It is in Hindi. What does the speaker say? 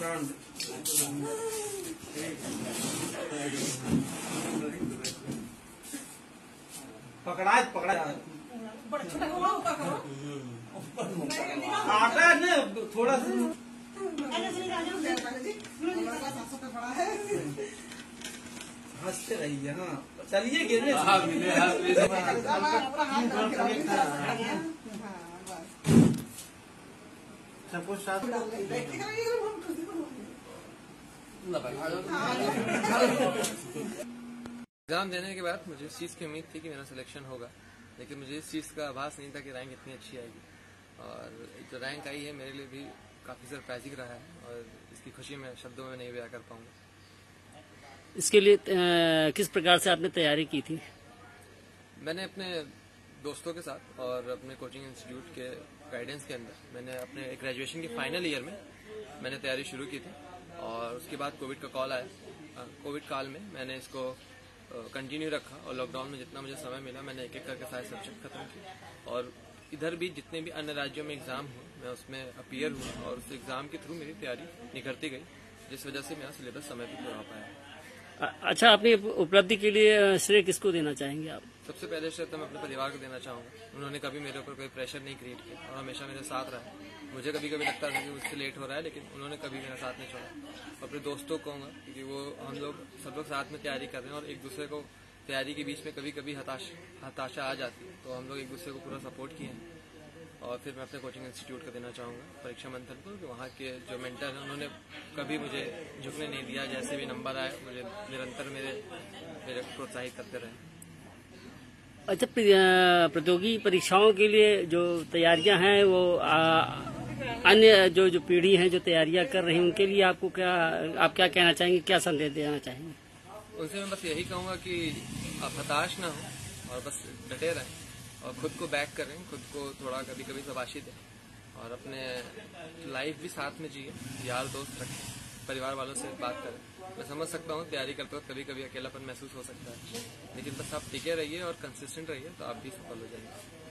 पकड़ा आटा है ना थोड़ा सा हंसते रहिए। हाँ चलिए गिरने सबको साथ एग्जाम देने के बाद मुझे इस चीज़ की उम्मीद थी कि मेरा सिलेक्शन होगा, लेकिन मुझे इस चीज़ का आभास नहीं था कि रैंक इतनी अच्छी आएगी। और जो रैंक आई है मेरे लिए भी काफ़ी सरप्राइजिंग रहा है और इसकी खुशी मैं शब्दों में नहीं बयां कर पाऊंगा। इसके लिए किस प्रकार से आपने तैयारी की थी? मैंने अपने दोस्तों के साथ और अपने कोचिंग इंस्टीट्यूट के गाइडेंस के अंदर मैंने अपने ग्रेजुएशन के फाइनल ईयर में मैंने तैयारी शुरू की थी और उसके बाद कोविड का कॉल आया। कोविड काल में मैंने इसको कंटिन्यू रखा और लॉकडाउन में जितना मुझे समय मिला मैंने एक एक करके सारे सब्जेक्ट खत्म किए और इधर भी जितने भी अन्य राज्यों में एग्जाम हुए मैं उसमें अपीयर हुआ और उस एग्जाम के थ्रू मेरी तैयारी निखरती गई, जिस वजह से मेरा सिलेबस समय पर पूरा हो पाया। अच्छा, अपनी उपलब्धि के लिए श्रेय किसको देना चाहेंगे आप? सबसे पहले श्रेय तो मैं अपने परिवार को देना चाहूंगा। उन्होंने कभी मेरे ऊपर कोई प्रेशर नहीं क्रिएट किया और हमेशा मेरे साथ रहा। मुझे कभी कभी लगता था कि मुझसे लेट हो रहा है, लेकिन उन्होंने कभी मेरा साथ नहीं छोड़ा। अपने दोस्तों को कहूँगा क्योंकि वो हम लोग सब लोग साथ में तैयारी कर रहे हैं और एक दूसरे को तैयारी के बीच में कभी कभी हताशा आ जाती है, तो हम लोग एक दूसरे को पूरा सपोर्ट किए हैं। और फिर मैं अपने कोचिंग इंस्टीट्यूट को देना चाहूँगा परीक्षा मंथन को, कि वहाँ के जो मेंटर हैं उन्होंने कभी मुझे झुकने नहीं दिया। जैसे भी नंबर आए मुझे निरंतर मेरे प्रोत्साहित करते रहे। अच्छा, प्रतियोगी परीक्षाओं के लिए जो तैयारियां हैं वो अन्य जो पीढ़ी हैं जो तैयारियां कर रही हैं उनके लिए आप क्या कहना चाहेंगे, क्या संदेश देना चाहेंगे? उनसे मैं बस यही कहूँगा कि आप हताश ना हो और बस डटे रहें और खुद को बैक करें, खुद को थोड़ा कभी कभी शाबाशी दें और अपने लाइफ भी साथ में जिए, यार दोस्त रखें, परिवार वालों से बात करें। मैं समझ सकता हूँ तैयारी करते वक्त कभी कभी अकेलापन महसूस हो सकता है, लेकिन बस आप टिके रहिए और कंसिस्टेंट रहिए तो आप भी सफल हो जाएंगे।